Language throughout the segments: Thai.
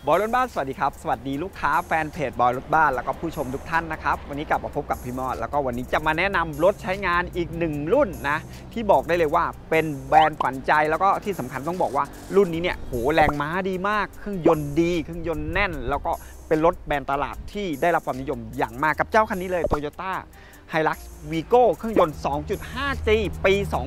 บอยรถบ้านสวัสดีครับสวัสดีลูกค้าแฟนเพจบอยรถบ้านแล้วก็ผู้ชมทุกท่านนะครับวันนี้กลับมาพบกับพี่มอดแล้วก็วันนี้จะมาแนะนำรถใช้งานอีก1รุ่นนะที่บอกได้เลยว่าเป็นแบรนด์ขวัญใจแล้วก็ที่สำคัญต้องบอกว่ารุ่นนี้เนี่ยโหแรงม้าดีมากเครื่องยนต์ดีเครื่องยนต์แน่นแล้วก็เป็นรถแบรนด์ตลาดที่ได้รับความนิยมอย่างมากกับเจ้าคันนี้เลย Toyota Hilux Vigo เครื่องยนต์ 2.5G ปี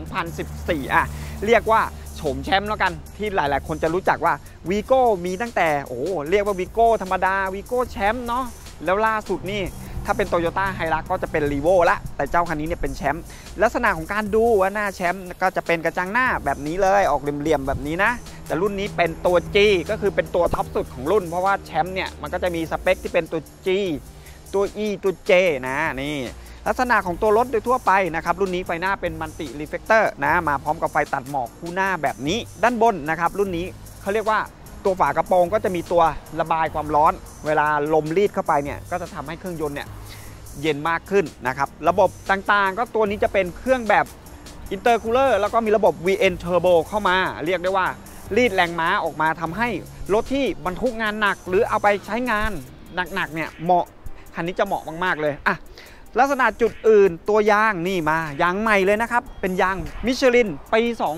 2014เรียกว่าโฉมแชมป์แล้วกันที่หลายๆคนจะรู้จักว่า Vigo มีตั้งแต่เรียกว่า Vigo ธรรมดา Vigo แชมป์เนาะแล้วล่าสุดนี่ถ้าเป็น Toyota Hilux ก็จะเป็น Revo ละแต่เจ้าคันนี้เนี่ยเป็นแชมป์ลักษณะของการดูว่าหน้าแชมป์ก็จะเป็นกระจังหน้าแบบนี้เลยออกเหลี่ยมๆแบบนี้นะแต่รุ่นนี้เป็นตัว G ก็คือเป็นตัวท็อปสุดของรุ่นเพราะว่าแชมป์เนี่ยมันก็จะมีสเปคที่เป็นตัว G ตัว E ตัว J นะนี่ลักษณะของตัวรถโดยทั่วไปนะครับรุ่นนี้ไฟหน้าเป็นมัลติรีเฟกเตอร์นะมาพร้อมกับไฟตัดหมอกคู่หน้าแบบนี้ด้านบนนะครับรุ่นนี้เขาเรียกว่าตัวฝากระโปรงก็จะมีตัวระบายความร้อนเวลาลมรีดเข้าไปเนี่ยก็จะทำให้เครื่องยนต์เนี่ยเย็นมากขึ้นนะครับระบบต่างๆก็ตัวนี้จะเป็นเครื่องแบบอินเตอร์คูลเลอร์แล้วก็มีระบบ VN Turbo เข้ามาเรียกได้ว่ารีดแรงม้าออกมาทำให้รถที่บรรทุกงานหนักหรือเอาไปใช้งานหนักๆเนี่ยเหมาะคันนี้จะเหมาะมากๆเลยลักษณะจุดอื่นตัวยางนี่มายางใหม่เลยนะครับเป็นยางมิชลินปี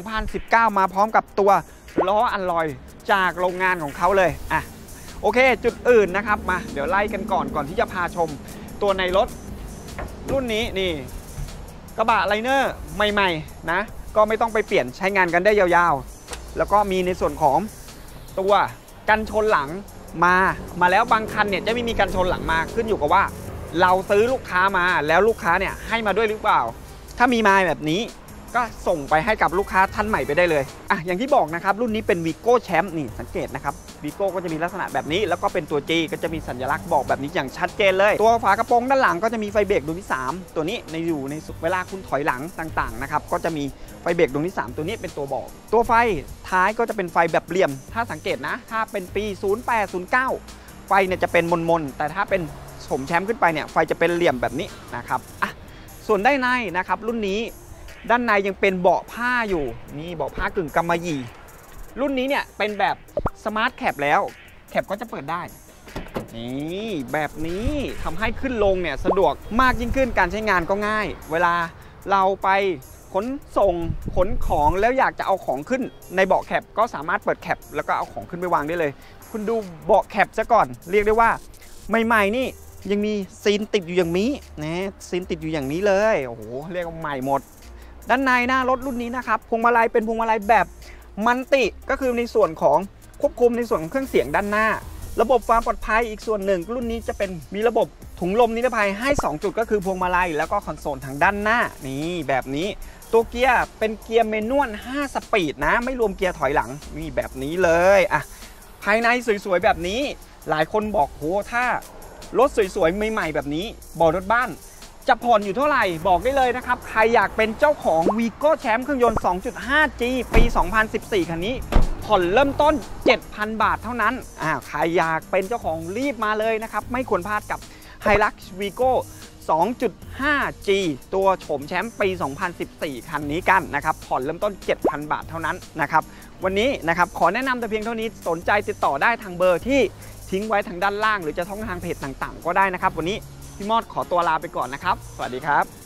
2019 มาพร้อมกับตัวล้ออัลลอยจากโรงงานของเขาเลยโอเคจุดอื่นนะครับมาเดี๋ยวไล่กันก่อนที่จะพาชมตัวในรถรุ่นนี้นี่กระบะไลเนอร์ใหม่ๆนะก็ไม่ต้องไปเปลี่ยนใช้งานกันได้ยาวๆแล้วก็มีในส่วนของตัวกันชนหลังมาแล้วบางคันเนี่ยจะไม่มีกันชนหลังมาขึ้นอยู่กับว่าเราซื้อลูกค้ามาแล้วลูกค้าเนี่ยให้มาด้วยหรือเปล่าถ้ามีมาแบบนี้ก็ส่งไปให้กับลูกค้าท่านใหม่ไปได้เลยอย่างที่บอกนะครับรุ่นนี้เป็น Vigo แชมป์นี่สังเกตนะครับ Vigo ก็จะมีลักษณะแบบนี้แล้วก็เป็นตัว G ก็จะมีสัญลักษณ์บอกแบบนี้อย่างชัดเจนเลยตัวฝากระโปรงด้านหลังก็จะมีไฟเบรกดวงที่3ตัวนี้อยู่ในเวลาคุณถอยหลังต่างๆนะครับก็จะมีไฟเบรกดวงที่3ตัวนี้เป็นตัวบอกตัวไฟท้ายก็จะเป็นไฟแบบเหลี่ยมถ้าสังเกตนะถ้าเป็นปี 0809 ไฟเนี่ยจะเป็นมนแต่ถ้าเป็นโฉมแชมป์ขึ้นไปเนี่ยไฟจะเป็นเหลี่ยมแบบนี้นะครับส่วนด้านในนะครับรุ่นนี้ด้านในยังเป็นเบาะผ้าอยู่นี่เบาะผ้ากึ่งกำมะหยี่รุ่นนี้เนี่ยเป็นแบบสมาร์ทแคปแล้วแคปก็จะเปิดได้นี่แบบนี้ทำให้ขึ้นลงเนี่ยสะดวกมากยิ่งขึ้นการใช้งานก็ง่ายเวลาเราไปขนส่งขนของแล้วอยากจะเอาของขึ้นในเบาะแคปก็สามารถเปิดแคปแล้วก็เอาของขึ้นไปวางได้เลยคุณดูเบาะแคปซะก่อนเรียกได้ว่าใหม่ๆนี่ยังมีซีนติดอยู่อย่างนี้นะซีนติดอยู่อย่างนี้เลยโอ้โหเรียกว่าใหม่หมดด้านในหน้ารถรุ่นนี้นะครับพวงมาลัยเป็นพวงมาลัยแบบมัลติก็คือในส่วนของควบคุมในส่วนของเครื่องเสียงด้านหน้าระบบความปลอดภัยอีกส่วนหนึ่งรุ่นนี้จะเป็นมีระบบถุงลมนิรภัยให้2จุดก็คือพวงมาลัยแล้วก็คอนโซลทางด้านหน้านี่แบบนี้ตัวเกียร์เป็นเกียร์เมนวล5สปีดนะไม่รวมเกียร์ถอยหลังนี่แบบนี้เลยภายในสวยๆแบบนี้หลายคนบอกโหถ้ารถสวยๆใหม่ๆแบบนี้บอกรถบ้านจะผ่อนอยู่เท่าไหร่บอกได้เลยนะครับใครอยากเป็นเจ้าของ Vigo แชมป์เครื่องยนต์ 2.5G ปี 2014 คันนี้ผ่อนเริ่มต้น 7,000 บาทเท่านั้นใครอยากเป็นเจ้าของรีบมาเลยนะครับไม่ควรพลาดกับ Hilux Vigo 2.5G ตัวโฉมแชมป์ปี 2014 คันนี้กันนะครับผ่อนเริ่มต้น 7,000 บาทเท่านั้นนะครับวันนี้นะครับขอแนะนำแต่เพียงเท่านี้สนใจติดต่อได้ทางเบอร์ที่ทิ้งไว้ทางด้านล่างหรือจะช่องทางเพจต่างๆก็ได้นะครับวันนี้พี่มอดขอตัวลาไปก่อนนะครับสวัสดีครับ